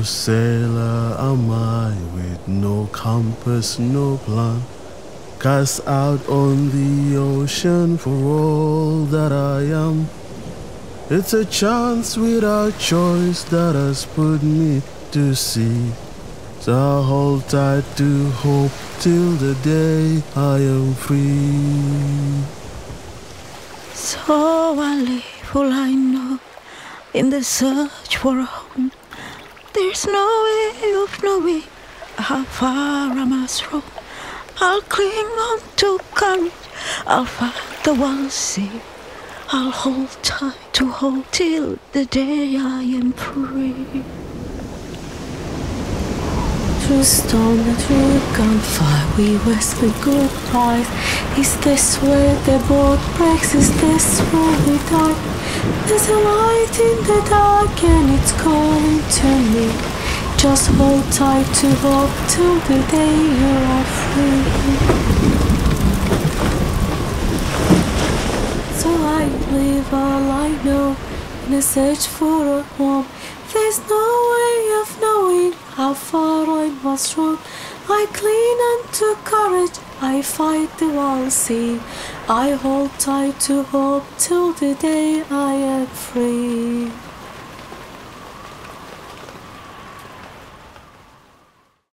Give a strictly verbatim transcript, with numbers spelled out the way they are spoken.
poor sailor am I, with no compass, no plan, cast out on the ocean for all that I am. It's a chance without choice that has put me to sea. So I'll hold tight to hope till the day I am free. So I live all I know in the search for a home. There's no way of knowing how far I must roam. I'll cling on to courage, I'll fight the world sea. I'll hold tight to hope till the day I am free. Through storm and through gunfire we whisper goodbyes. Is this where the boat breaks? Is this where we die? There's a light in the dark and it's calling to me. Just hold tight to hope till the day you are free. So I live all I know in a search for a home. There's no way of knowing how far I must roam. I cling onto courage, I fight the wild sea. I hold tight to hope till the day I am free.